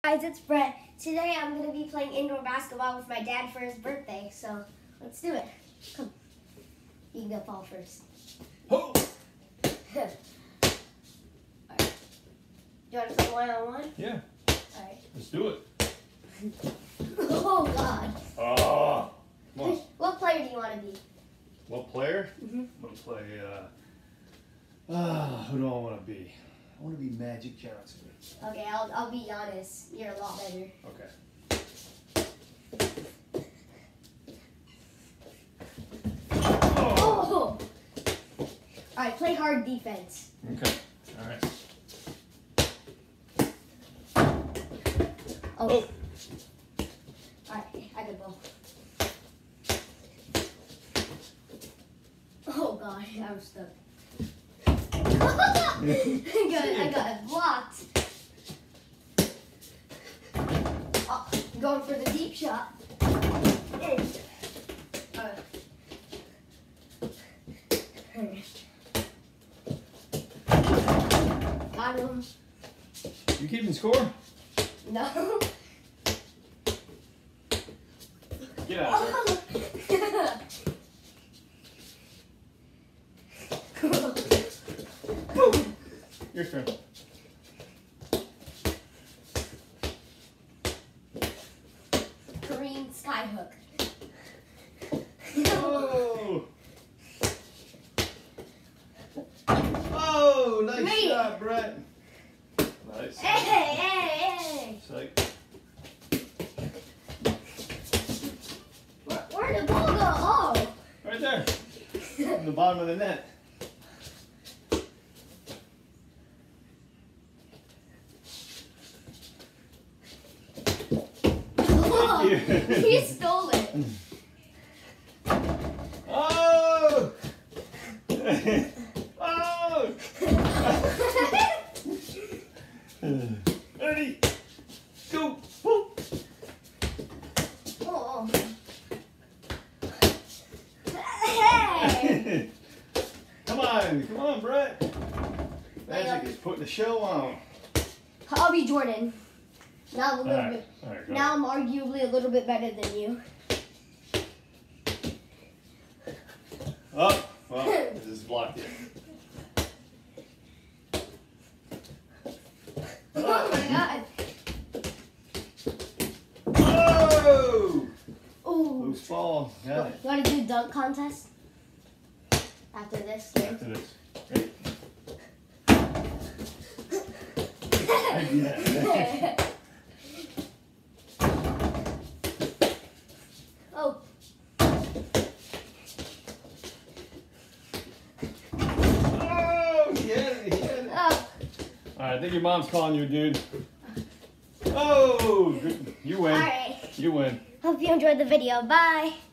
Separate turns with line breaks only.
Guys, it's Brett. Today I'm going to be playing indoor basketball with my dad for his birthday, so let's do it. Come. You can go fall first.
Oh.
Alright. Do you want to play one-on-one?
Yeah.
Alright.
Let's do it.
Oh, God.
Oh. Come on.
What player do you want to be?
What player?
Mm-hmm.
I'm going to play, who do I want to be? I want to be Magic Johnson.
Okay, I'll be Giannis. You're a lot better.
Okay.
Oh! Alright, play hard defense.
Okay. All right.
Oh. Alright, I got ball. Oh god, I'm stuck. I got it blocked. Oh, going for the deep shot. Got him.
You keeping score?
No.
Get out of there. Your turn.
Green skyhook.
Oh! Oh, nice shot, Brett. Nice.
Hey!
Psych.
Where'd the ball go? Oh!
Right there. On the bottom of the net.
He stole it.
Oh! Oh! Ready? Go! Woo!
Oh. Hey!
Come on, Brett. Magic is putting the show on.
I'll be Jordan. Now I'm a little bit.
All right, go.
Now I'm arguably a little bit better than you.
Oh, well, this is blocked here.
Oh my god.
Oh!
Ooh.
Loose ball. Got it.
You want to do dunk contest? After this game?
After this. Ready? Yeah.
Oh.
Oh, he hit it.
Oh.
All right, I think your mom's calling you, dude. Oh, good. You win.
All right.
You win.
Hope you enjoyed the video. Bye.